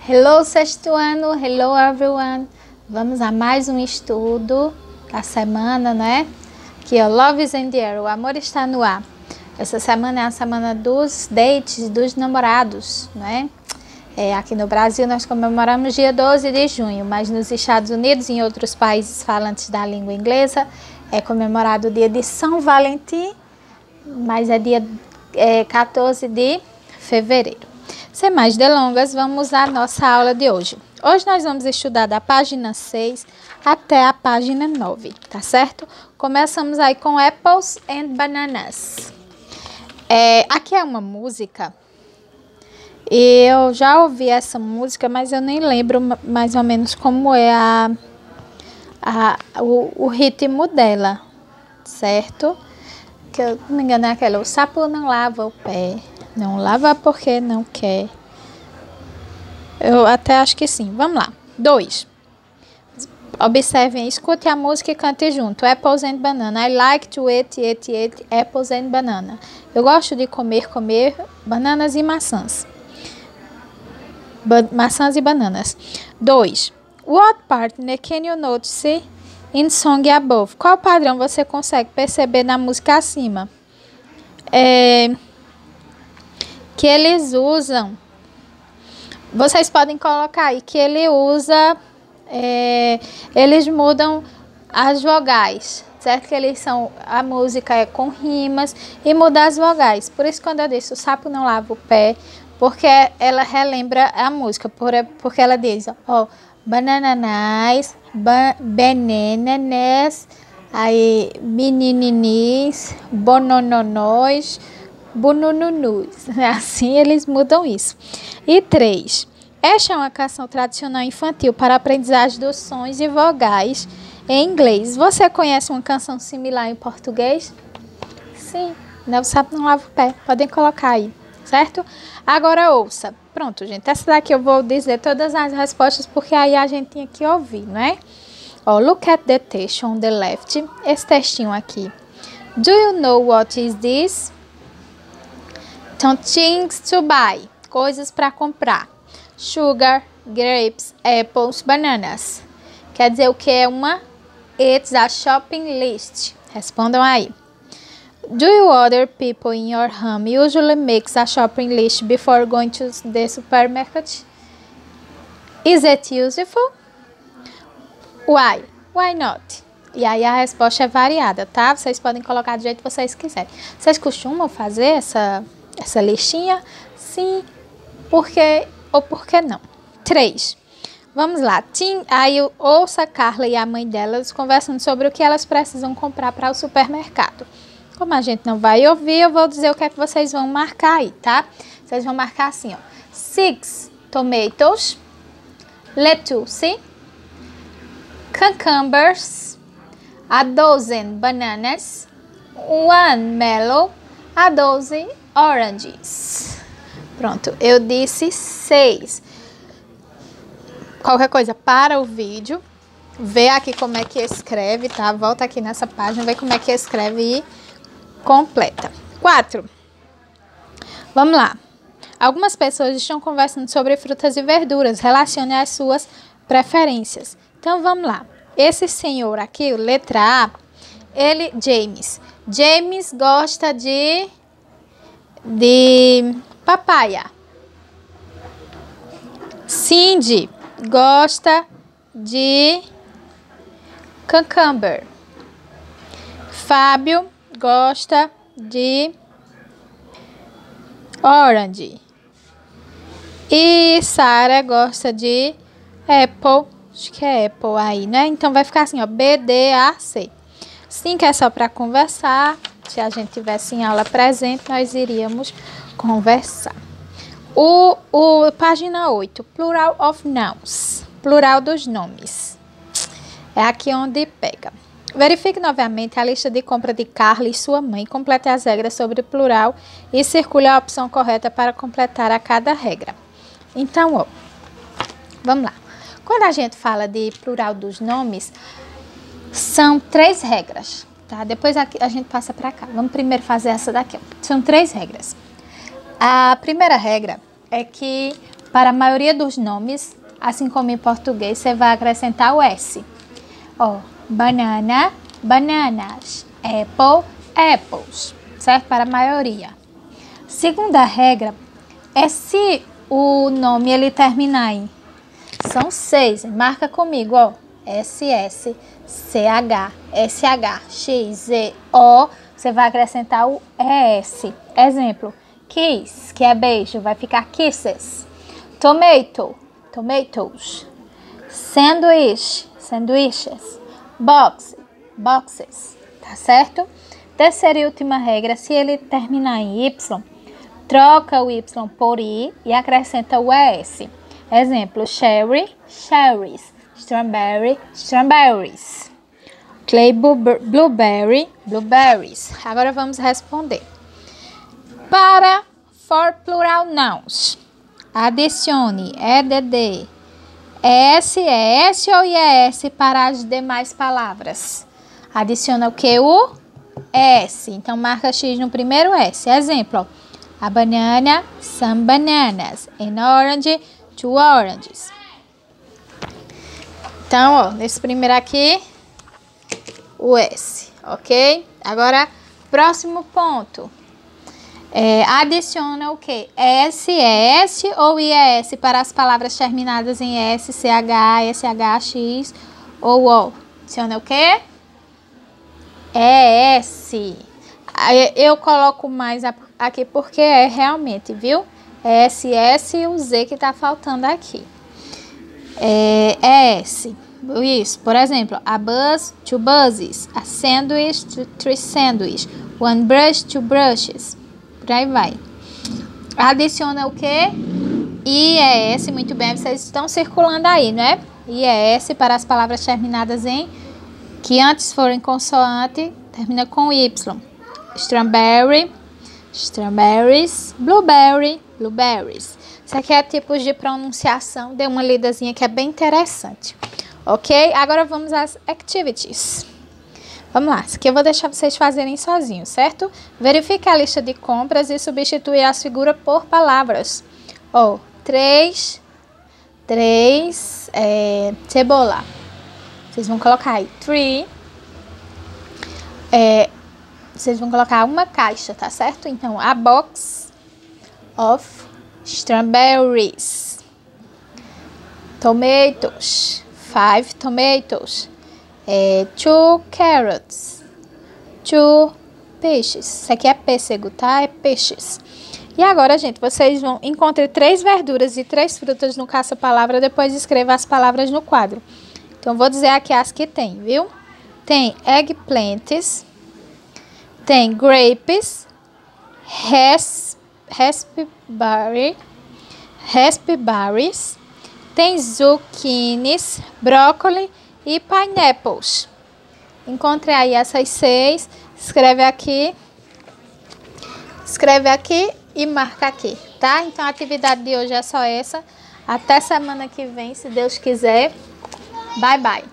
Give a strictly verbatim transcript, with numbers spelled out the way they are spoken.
Hello, sexto ano, hello everyone. Vamos a mais um estudo da semana, né? Que é Love is in the air, o amor está no ar. Essa semana é a semana dos dates, dos namorados, né? É, aqui no Brasil nós comemoramos dia doze de junho, mas nos Estados Unidos e em outros países falantes da língua inglesa é comemorado o dia de São Valentim, mas é dia é, quatorze de fevereiro. Sem mais delongas, vamos à nossa aula de hoje. Hoje nós vamos estudar da página seis até a página nove, tá certo? Começamos aí com Apples and Bananas. É, aqui é uma música, e eu já ouvi essa música, mas eu nem lembro mais ou menos como é a, a, o, o ritmo dela, certo? Que eu não me engano é aquela, o sapo não lava o pé. Não lava porque não quer. Eu até acho que sim. Vamos lá. Dois. Observem, escute a música e cante junto. Apples and banana. I like to eat, eat, eat apples and banana. Eu gosto de comer, comer bananas e maçãs. Ba maçãs e bananas. Dois. What partner can you notice in song above? Qual padrão você consegue perceber na música acima? É... que eles usam, vocês podem colocar aí que ele usa, é, eles mudam as vogais, certo? Que eles são, a música é com rimas e muda as vogais. Por isso quando eu disse o sapo não lava o pé, porque ela relembra a música, por, porque ela diz, ó, bananais, ba, bananas, aí menininis, bonononóis, bunununus. Assim eles mudam isso. E três. Esta é uma canção tradicional infantil para aprendizagem dos sons e vogais em inglês. Você conhece uma canção similar em português? Sim. Não sabe, não lava o pé. Podem colocar aí, certo? Agora ouça. Pronto, gente. Essa daqui eu vou dizer todas as respostas porque aí a gente tinha que ouvir, não é? Ó, look at the text on the left. Esse textinho aqui. Do you know what is this? Então, things to buy, coisas para comprar. Sugar, grapes, apples, bananas. Quer dizer o que é uma? It's a shopping list. Respondam aí. Do you other people in your home usually make a shopping list before going to the supermarket? Is it useful? Why? Why not? E aí a resposta é variada, tá? Vocês podem colocar do jeito que vocês quiserem. Vocês costumam fazer essa... essa listinha? Sim, porque ou por que não? três. Vamos lá. Tim, aí ouça a Carla e a mãe delas conversando sobre o que elas precisam comprar para o supermercado. Como a gente não vai ouvir, eu vou dizer o que é que vocês vão marcar aí, tá? Vocês vão marcar assim, ó. Six tomatoes, lettuce, cucumbers, a dozen bananas, one melon, a doze oranges. Pronto, eu disse seis. Qualquer coisa, para o vídeo, vê aqui como é que escreve, tá? Volta aqui nessa página, vê como é que escreve e completa. quatro. Vamos lá. Algumas pessoas estão conversando sobre frutas e verduras. Relacione as suas preferências. Então, vamos lá. Esse senhor aqui, letra A, ele, James. James gosta de... de papaya. Cindy gosta de cucumber. Fábio gosta de orange. E Sara gosta de apple. Acho que é apple aí, né? Então vai ficar assim, ó, B, D, A, C. Sim, que é só para conversar. Se a gente tivesse em aula presente, nós iríamos conversar. O, o, página oito, plural of nouns, plural dos nomes. É aqui onde pega. Verifique novamente a lista de compra de Carla e sua mãe. Complete as regras sobre o plural e circule a opção correta para completar a cada regra. Então, ó, vamos lá. Quando a gente fala de plural dos nomes, são três regras. Tá? Depois a, a gente passa para cá. Vamos primeiro fazer essa daqui. Ó. São três regras. A primeira regra é que para a maioria dos nomes, assim como em português, você vai acrescentar o S. Ó, banana, bananas. Apple, apples. Certo? Para a maioria. Segunda regra é se o nome ele terminar em... São seis. Marca comigo, ó. S, S, C, H, S, H, X, Z, O. Você vai acrescentar o E S. Exemplo. Kiss, que é beijo, vai ficar kisses. Tomato, tomatoes. Sandwich, sandwiches. Box, boxes. Tá certo? Terceira e última regra, se ele terminar em Y, troca o Y por I e acrescenta o E S. Exemplo, cherry, cherries. Strawberry, strawberries. Clay, blueberry, blueberries. Agora vamos responder. Para for plural nouns, adicione E D D, S, E S ou I E S para as demais palavras. Adiciona o que? O S. Então, marca X no primeiro S. Exemplo, ó, a banana, some bananas. An orange, two oranges. Então, ó, nesse primeiro aqui, o S, ok? Agora, próximo ponto. É, adiciona o que? S, E S ou I E S para as palavras terminadas em S, C H, S H, X ou O. Adiciona o que? E S. Eu coloco mais aqui porque é realmente, viu? S, S e o Z que tá faltando aqui. É, E S. Isso, por exemplo, a bus, two buses. A sandwich, two, three sandwiches. One brush, two brushes. Por aí vai. Adiciona o que? I E S, muito bem, vocês estão circulando aí, né? I E S para as palavras terminadas em, que antes foram em consoante, termina com Y. Strawberry, strawberries, blueberry, blueberries. Isso aqui é tipos de pronunciação, dê uma lidazinha que é bem interessante. Ok? Agora vamos às activities. Vamos lá, isso aqui eu vou deixar vocês fazerem sozinhos, certo? Verifique a lista de compras e substituir as figuras por palavras. Ó, oh, três, três, é, cebola. Vocês vão colocar aí, three. É, vocês vão colocar uma caixa, tá certo? Então, a box of strawberries. Tomatoes, five tomatoes. É, two carrots, two peixes. Isso aqui é pêssego, tá? É peixes. E agora, gente, vocês vão encontrar três verduras e três frutas no caça-palavra, depois escreva as palavras no quadro. Então, vou dizer aqui as que tem, viu? Tem eggplants, tem grapes, ras, raspberry, raspberries, tem zucchinis, brócolis e pineapples. Encontre aí essas seis, escreve aqui, escreve aqui e marca aqui, tá? Então a atividade de hoje é só essa. Até semana que vem, se Deus quiser. Bye, bye.